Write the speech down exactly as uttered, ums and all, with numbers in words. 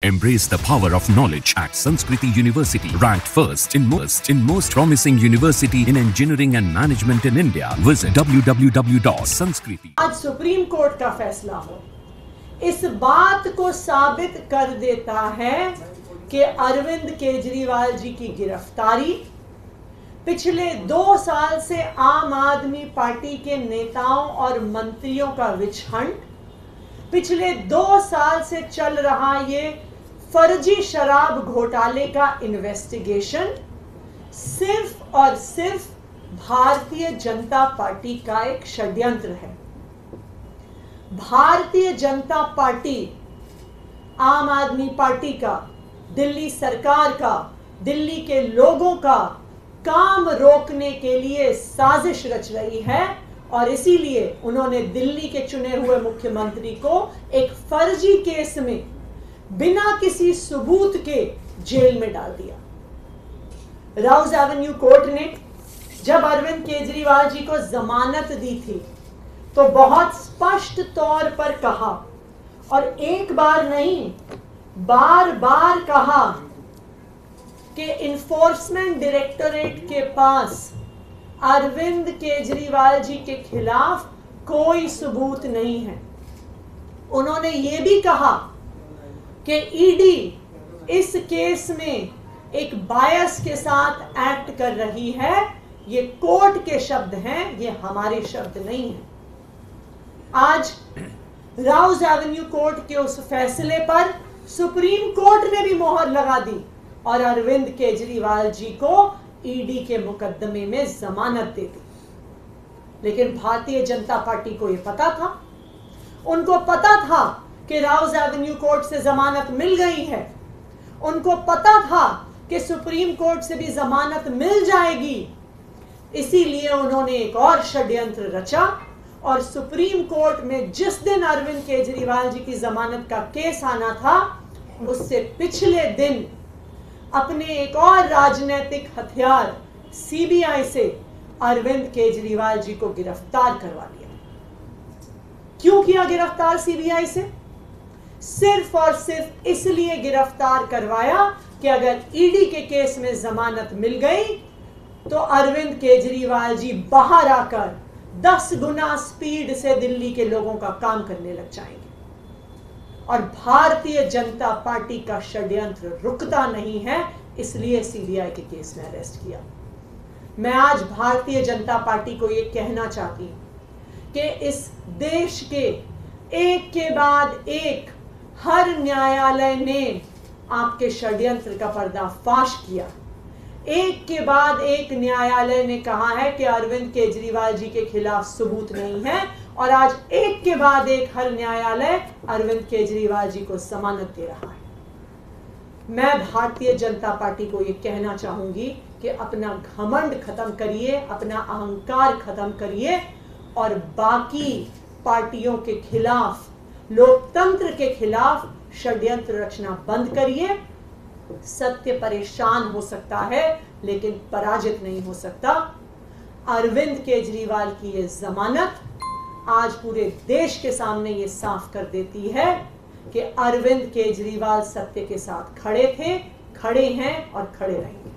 Embrace the power of knowledge at Sanskriti University, ranked first in most in most promising university in engineering and management in India. Visit w w w dot sanskriti. आज supreme court का फैसला हो इस बात को साबित कर देता है कि अरविंद केजरीवाल जी की गिरफ्तारी पिछले दो साल से आम आदमी पार्टी के नेताओं और मंत्रियों का विच हंट, पिछले दो साल से चल रहा ये फर्जी शराब घोटाले का इन्वेस्टिगेशन सिर्फ और सिर्फ भारतीय जनता पार्टी का एक षड्यंत्र है। भारतीय जनता पार्टी आम आदमी पार्टी का, दिल्ली सरकार का, दिल्ली के लोगों का काम रोकने के लिए साजिश रच रही है और इसीलिए उन्होंने दिल्ली के चुने हुए मुख्यमंत्री को एक फर्जी केस में बिना किसी सबूत के जेल में डाल दिया। राउज एवेन्यू कोर्ट ने जब अरविंद केजरीवाल जी को जमानत दी थी तो बहुत स्पष्ट तौर पर कहा और एक बार नहीं बार बार कहा कि इन्फोर्समेंट डायरेक्टोरेट के पास अरविंद केजरीवाल जी के खिलाफ कोई सबूत नहीं है। उन्होंने ये भी कहा कि ईडी इस केस में एक बायस के साथ एक्ट कर रही है। ये कोर्ट के शब्द हैं, ये हमारे शब्द नहीं हैं। आज राउज एवेन्यू कोर्ट के उस फैसले पर सुप्रीम कोर्ट ने भी मोहर लगा दी और अरविंद केजरीवाल जी को ईडी के मुकदमे में जमानत दे दी। लेकिन भारतीय जनता पार्टी को यह पता था, उनको पता था कि राउज एवेन्यू कोर्ट से जमानत मिल गई है, उनको पता था कि सुप्रीम कोर्ट से भी जमानत मिल जाएगी। इसीलिए उन्होंने एक और षड्यंत्र रचा और सुप्रीम कोर्ट में जिस दिन अरविंद केजरीवाल जी की जमानत का केस आना था उससे पिछले दिन अपने एक और राजनीतिक हथियार सीबीआई से अरविंद केजरीवाल जी को गिरफ्तार करवा लिया। क्यों किया गिरफ्तार सीबीआई से? सिर्फ और सिर्फ इसलिए गिरफ्तार करवाया कि अगर ईडी के केस में जमानत मिल गई तो अरविंद केजरीवाल जी बाहर आकर दस गुना स्पीड से दिल्ली के लोगों का काम करने लग जाएंगे। और भारतीय जनता पार्टी का षड्यंत्र रुकता नहीं है, इसलिए सीबीआई के केस में अरेस्ट किया। मैं आज भारतीय जनता पार्टी को यह कहना चाहती हूं कि इस देश के एक के बाद एक हर न्यायालय ने आपके षड्यंत्र का पर्दाफाश किया। एक के बाद एक न्यायालय ने कहा है कि अरविंद केजरीवाल जी के खिलाफ सबूत नहीं है और आज एक के बाद एक हर न्यायालय अरविंद केजरीवाल जी को जमानत दे रहा है। मैं भारतीय जनता पार्टी को यह कहना चाहूंगी कि अपना घमंड खत्म करिए, अपना अहंकार खत्म करिए और बाकी पार्टियों के खिलाफ, लोकतंत्र के खिलाफ षड्यंत्र रचना बंद करिए। सत्य परेशान हो सकता है लेकिन पराजित नहीं हो सकता। अरविंद केजरीवाल की ये जमानत आज पूरे देश के सामने ये साफ कर देती है कि अरविंद केजरीवाल सत्य के साथ खड़े थे, खड़े हैं और खड़े रहेंगे।